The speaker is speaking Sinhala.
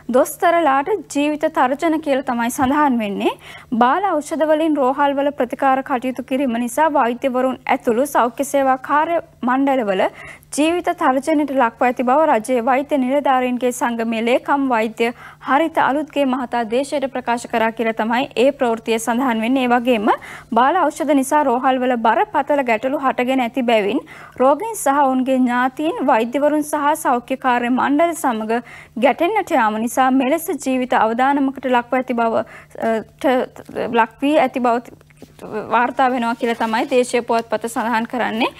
දොස්තරලාට ජීවිත තර්ජන කියලා තමයි සඳහන් වෙන්නේ. බාල ඖෂධ වලින් රෝහල් වල ප්‍රතිකාර කටයුතු කිරීම නිසා වෛද්‍යවරුන් ඇතුළු සෞඛ්‍ය සේවා කාර්ය මණ්ඩලවල ජීවිත තර්ජනයට ලක්ව ඇති බව රජයේ වෛද්‍ය නිලධාරීන්ගේ සංගමයේ ලේකම් වෛද්‍ය හරිත අලුත්ගේ මහතා දේශයට ප්‍රකාශ කරා කියලා තමයි ඒ ප්‍රවෘත්තිය සඳහන් වෙන්නේ. ඒ වගේම බාල ඖෂධ නිසා රෝහල් වල බරපතල ගැටලු හටගෙන ඇති බැවින් රෝගීන් සහ ඔවුන්ගේ ඥාතීන් වෛද්‍යවරුන් සහ සෞඛ්‍ය කාර්ය මණ්ඩල සමග ගැටෙන්නට යාම නිසා මෙලෙස ජීවිත අවදානමකට ලක්ව ඇති බව ලක් වී ඇති බව වාර්තා වෙනවා කියලා තමයි දේශීය පුවත්පත සඳහන් කරන්නේ.